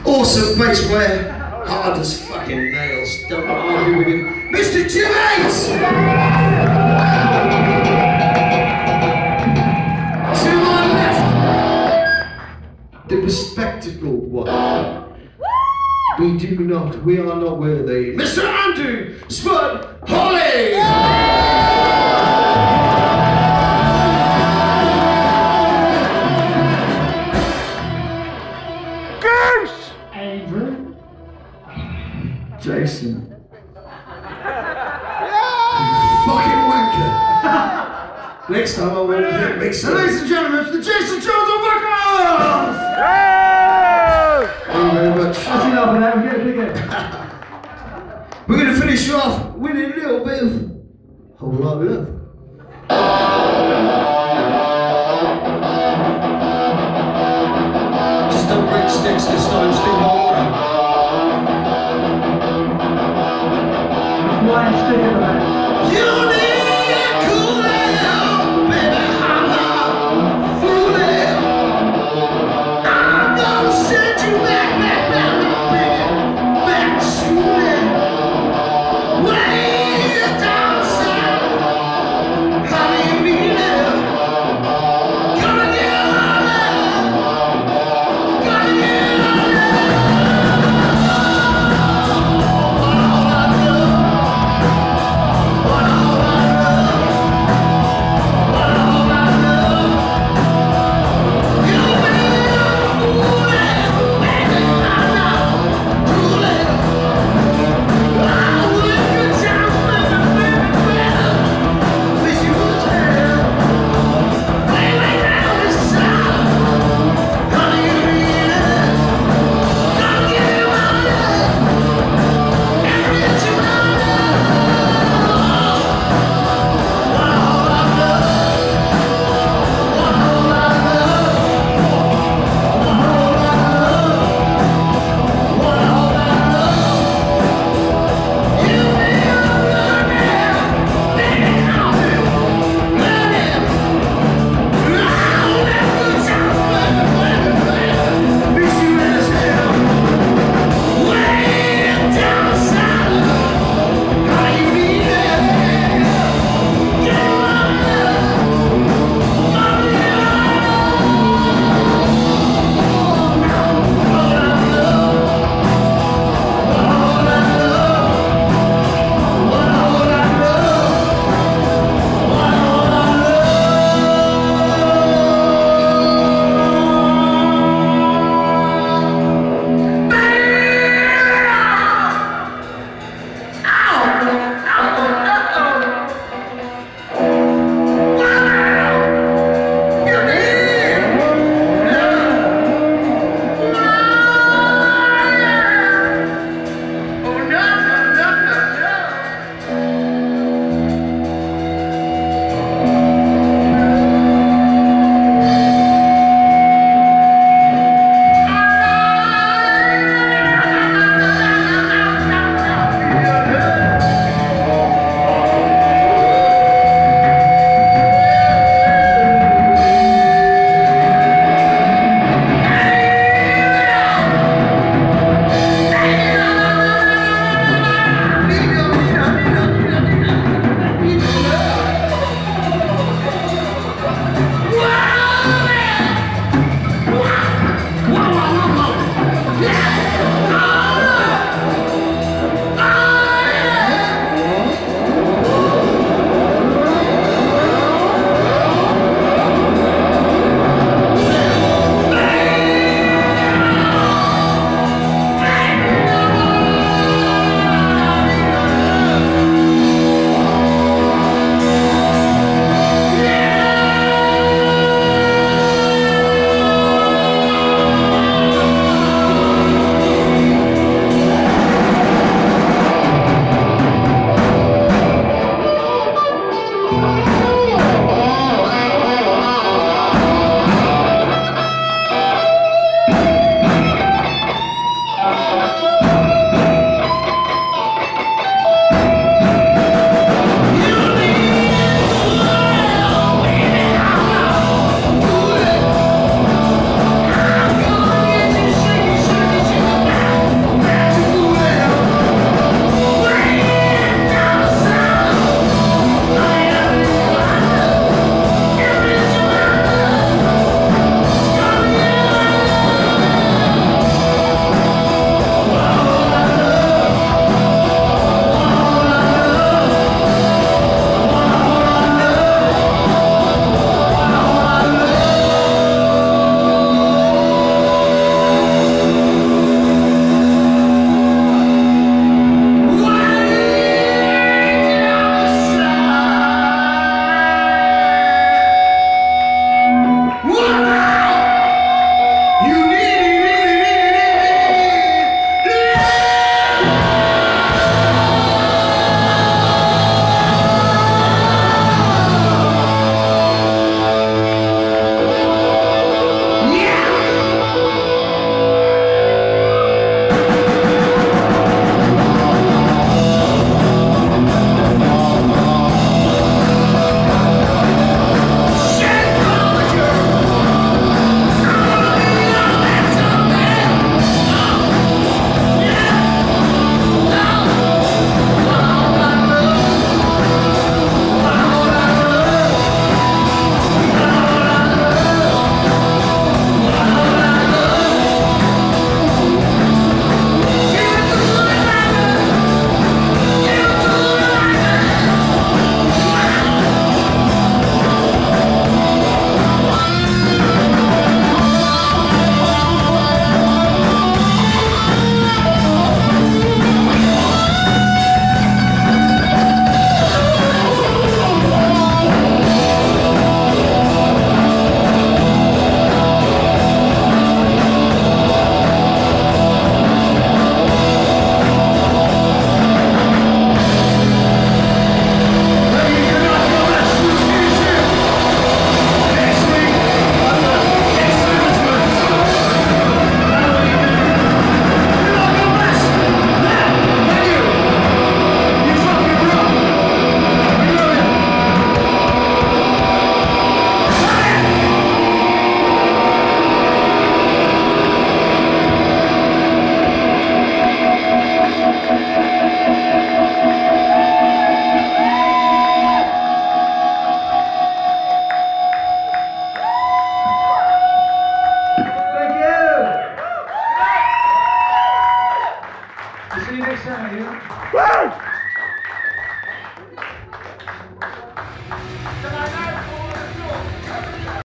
awesome bass player, hard as fucking nails, don't argue with him, Mr. Jim Hayes! To my left, the bespectacled one. We are not worthy, Mr. Andrew Spud Holly! Andrew. Jason. Fucking wanker. Next time I won't hit me. So ladies and gentlemen, it's the Jason Jones on vocals! Thank you very much. That's enough of that, we're getting it. We're going to finish off with a little bit of whole lot of love. Just don't break sticks this time, stick all around. Why stick in the back? You need a cool down, baby, I'm not fooling. I'm gonna send you back, back to school. Way down south, how do you need it? Gonna get on it, gonna get on it. All I know. Thank you.